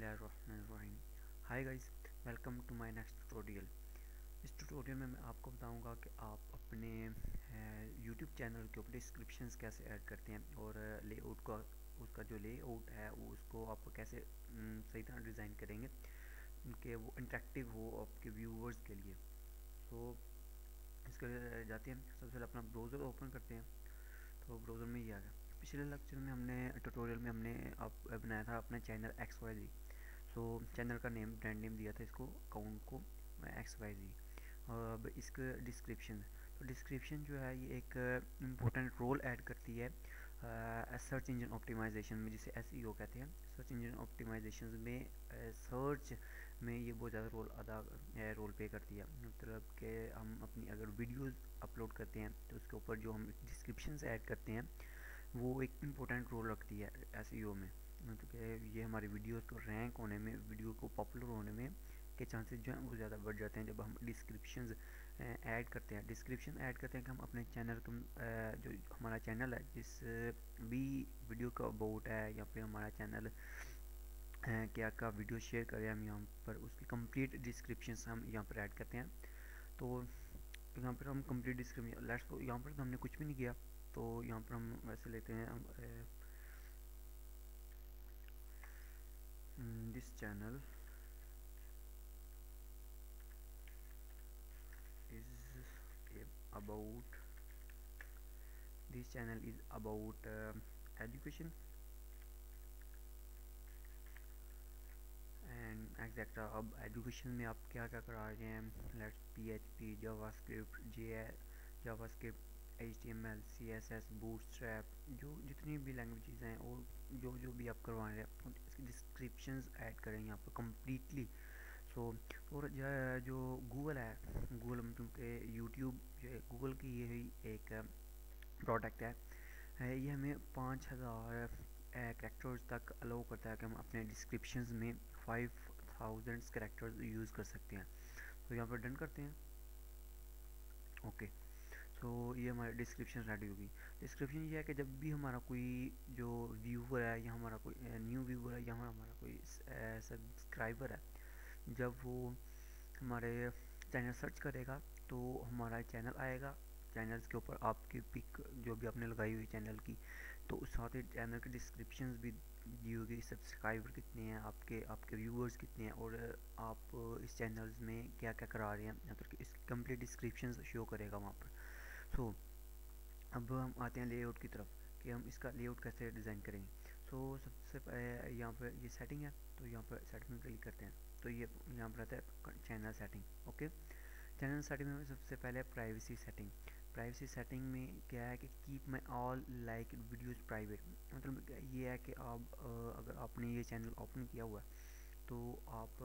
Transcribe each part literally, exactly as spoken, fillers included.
बिस्मिल्लाहिर्रहमानिर्रहीम। Hi guys, welcome to my next tutorial. इस tutorial में मैं आपको बताऊंगा कि आप अपने यूट्यूब चैनल के ऊपर डिस्क्रिप्शंस कैसे ऐड करते हैं और लेआउट का उसका जो लेआउट है वो उसको आप कैसे न, सही तरह डिज़ाइन करेंगे कि वो इंटरेक्टिव हो आपके व्यूवर्स के लिए। तो इसके लिए जाते हैं, सबसे पहले अपना ब्राउज़र ओपन करते हैं। तो ब्राउज़र में ये आ गया। पिछले लेक्चर में हमने ट्यूटोरियल में हमने आप बनाया था अपना channel X Y Z. So channel का नेम ब्रांड नेम दिया था इसको अकाउंट को एक्स वाई जी। और अब इसका डिस्क्रिप्शन, तो डिस्क्रिप्शन जो है ये एक इम्पोर्टेंट रोल ऐड करती है सर्च इंजन ऑप्टिमाइजेशन में, जिसे एस ई ओ कहते हैं। सर्च इंजन ऑप्टिमाइजेशन में सर्च में ये बहुत ज़्यादा रोल अदा रोल प्ले करती है। मतलब कि हम अपनी अगर वीडियोस अपलोड करते हैं तो उसके ऊपर जो हम डिस्क्रिप्शन ऐड करते हैं वो एक इम्पोर्टेंट रोल रखती है एस ई ओ में। क्योंकि ये हमारी वीडियोस को रैंक होने में, वीडियो को पॉपुलर होने में के चांसेस जो हैं वो ज़्यादा बढ़ जाते हैं जब हम डिस्क्रिप्शंस ऐड करते हैं। डिस्क्रिप्शन ऐड करते हैं कि हम अपने चैनल को, जो हमारा चैनल है जिस भी वीडियो का अबाउट है या फिर हमारा चैनल क्या का वीडियो शेयर करें हम यहाँ पर, उसकी कंप्लीट डिस्क्रिप्शन हम यहाँ पर ऐड करते हैं। तो यहाँ पर हम कंप्लीट डिस्क्रिप्शन लेट्स, तो यहाँ पर तो हमने कुछ भी नहीं किया। तो यहाँ पर हम वैसे लेते हैं हम this channel is about this channel is about uh, education and etcetera. अब एजुकेशन में आप क्या क्या करा रहे हैं, let's P H P, JavaScript, J JavaScript, H T M L, C S S, bootstrap, जो जितनी भी लैंग्वेजेस हैं और जो जो भी आप करवा रहे हैं इसकी डिस्क्रिप्शंस ऐड करें यहाँ पर कम्प्लीटली। सो so, और जो गूगल है, गूगल मतलब के यूट्यूब जो गूगल की यही एक प्रोडक्ट है, ये हमें पाँच हज़ार करेक्टर्स तक अलाउ करता है कि हम अपने डिस्क्रिप्शंस में फाइव थाउजेंड करेक्टर्स यूज़ कर सकते हैं। तो यहाँ पर डन करते हैं, ओके। सो so, ये हमारी डिस्क्रिप्शन रेडी होगी। डिस्क्रिप्शन ये है कि जब भी हमारा कोई जो व्यूवर है या हमारा कोई न्यू व्यूवर है या हमारा कोई सब्सक्राइबर है, जब वो हमारे चैनल सर्च करेगा तो हमारा चैनल आएगा। चैनल्स के ऊपर आपकी पिक जो भी आपने लगाई हुई चैनल की, तो उस साथ ही चैनल की डिस्क्रिप्शंस भी दी होगी, सब्सक्राइबर कितने हैं आपके, आपके व्यूवर्स कितने हैं और आप इस चैनल्स में क्या क्या करा रहे हैं, मतलब कि इसकी कंप्लीट डिस्क्रिप्शंस शो करेगा वहाँ पर। सो so, अब हम आते हैं लेआउट की तरफ कि हम इसका लेआउट कैसे डिज़ाइन करेंगे। सो so, सबसे यहाँ पर ये सेटिंग है, तो यहाँ पर सेटिंग में क्लिक करते हैं। तो ये यहाँ पर आता है channel setting, okay. Channel setting में सबसे पहले प्राइवेसी सेटिंग। प्राइवेसी सेटिंग में क्या है कि keep my all like videos private. मतलब ये है कि आप अगर आपने ये चैनल ओपन किया हुआ है तो आप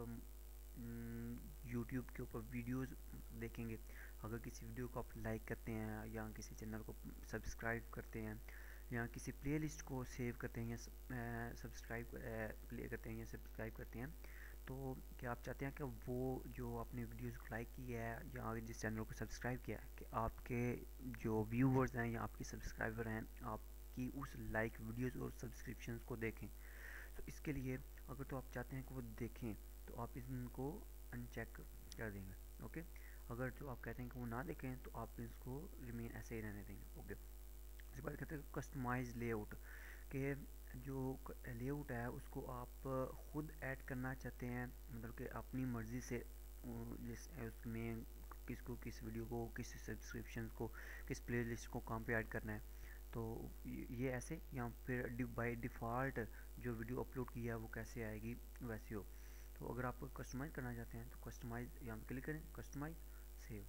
यूट्यूब के ऊपर वीडियोस देखेंगे। अगर किसी वीडियो को आप लाइक करते हैं या किसी चैनल को सब्सक्राइब करते हैं या किसी प्लेलिस्ट को सेव करते हैं या सब्सक्राइब प्ले करते हैं या सब्सक्राइब करते हैं, तो क्या आप चाहते हैं कि वो जो आपने वीडियोस को लाइक किया है या जिस चैनल को सब्सक्राइब किया है कि आपके जो व्यूवर्स हैं या आपके सब्सक्राइबर हैं आपकी उस लाइक वीडियोस और सब्सक्रिप्शंस को देखें। तो इसके लिए अगर तो आप चाहते हैं कि वो देखें तो आप इनको अनचेक कर देंगे, ओके। अगर जो आप कहते हैं कि वो ना देखें तो आप इसको रिमेन ऐसे ही रहने देंगे, ओके। इसके बाद कहते हैं कस्टमाइज लेआउट, के जो लेआउट है उसको आप खुद ऐड करना चाहते हैं, मतलब कि अपनी मर्ज़ी से जिस उसमें किसको, किस वीडियो को, किस सब्सक्रिप्शन को, किस प्लेलिस्ट को कहाँ पे ऐड करना है। तो ये ऐसे या फिर बाय डिफ़ॉल्ट जो वीडियो अपलोड किया है वो कैसे आएगी वैसे हो। तो अगर आप कस्टमाइज़ करना चाहते हैं तो कस्टमाइज़ यहाँ पर क्लिक करें, कस्टमाइज़, सेव,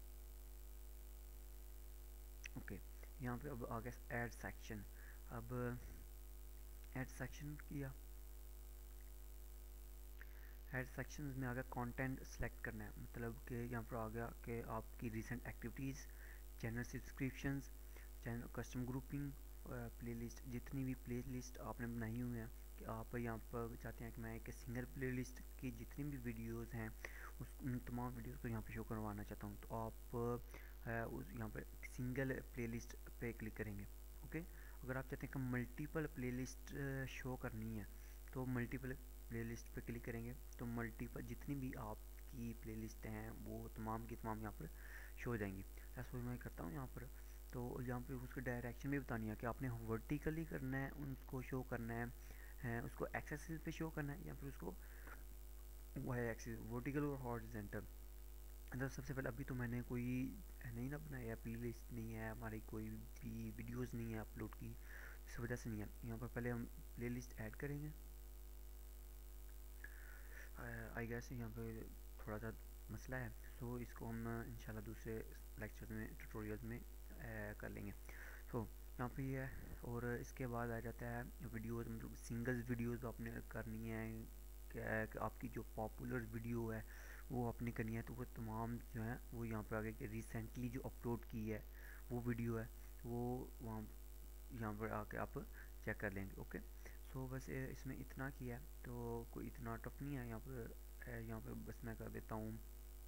ओके। यहाँ पे अब आ गया ऐड सेक्शन। अब ऐड सेक्शन किया, ऐड सेक्शन में आ गया कंटेंट सेलेक्ट करना है, मतलब कि यहाँ पर आ गया कि आपकी recent activities, channel subscriptions, channel custom grouping, playlist, जितनी भी प्लेलिस्ट आपने बनाई हुई हैं कि आप यहाँ पर चाहते हैं कि मैं एक सिंगल प्लेलिस्ट की जितनी भी वीडियोस हैं उस उन तमाम वीडियोस को यहाँ पे शो करवाना चाहता हूँ, तो आप उस यहाँ पर सिंगल प्लेलिस्ट पे क्लिक करेंगे, ओके। अगर आप चाहते हैं कि मल्टीपल प्लेलिस्ट शो करनी है तो मल्टीपल प्लेलिस्ट पे क्लिक करेंगे तो मल्टीपल जितनी भी आपकी प्लेलिस्ट हैं वो तमाम की तमाम यहाँ पर शो हो जाएंगी। ऐसा मैं करता हूँ यहाँ पर। तो यहाँ पे उसकी डायरेक्शन भी बतानी है कि आपने वर्टिकली करना है उनको शो करना है, है उसको एक्स एक्सिस पे शो करना है या फिर उसको वाई एक्सिस, वर्टिकल और हॉरिजॉन्टल। मतलब सबसे पहले अभी तो मैंने कोई नहीं ना बनाया, प्ले लिस्ट नहीं है हमारी, कोई भी वीडियोस नहीं है अपलोड की, इस वजह से नहीं है। यहाँ पर पहले हम प्ले लिस्ट ऐड करेंगे। आई गेस यहाँ पे थोड़ा सा मसला है, सो इसको हम इंशाल्लाह दूसरे लेक्चर में ट्यूटोरियल में uh, कर लेंगे। सो यहाँ पे ये है। और इसके बाद आ जाता है वीडियोस, मतलब सिंगल्स वीडियोस आपने करनी है। क्या है कि आपकी जो पॉपुलर वीडियो है वो आपने करनी है, तो वो तमाम जो है वो यहाँ पर आगे कि रिसेंटली जो अपलोड की है वो वीडियो है वो वहाँ यहाँ पर आके आप चेक कर लेंगे। ओके, सो बस ए, इसमें इतना किया है, तो कोई इतना टफ नहीं है। यहाँ पर यहाँ पर बस मैं कर देता हूँ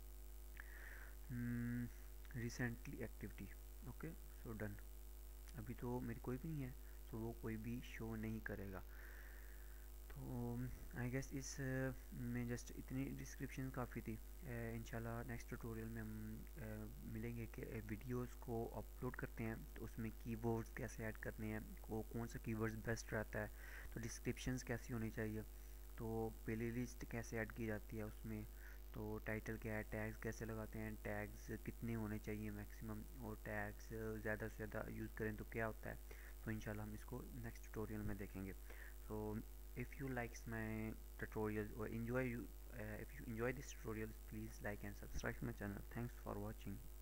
recently activity. Okay, so done. अभी तो मेरी कोई भी नहीं है, तो वो कोई भी शो नहीं करेगा। तो आई गेस इस में जस्ट इतनी डिस्क्रिप्शन काफ़ी थी। इंशाल्लाह नेक्स्ट ट्यूटोरियल में हम मिलेंगे कि वीडियोस को अपलोड करते हैं तो उसमें कीवर्ड्स कैसे ऐड करने हैं, को कौन सा कीवर्ड्स बेस्ट रहता है, तो डिस्क्रिप्शंस कैसी होनी चाहिए, तो प्ले लिस्ट कैसे ऐड की जाती है उसमें, तो टाइटल क्या है, टैग्स कैसे लगाते हैं, टैग्स कितने होने चाहिए मैक्सिमम, और टैग्स ज़्यादा से ज़्यादा यूज़ करें तो क्या होता है। तो इंशाल्लाह हम इसको नेक्स्ट ट्यूटोरियल में देखेंगे। So if you likes my tutorials or enjoy you uh, if you enjoy this tutorial, please like and subscribe my channel. Thanks for watching.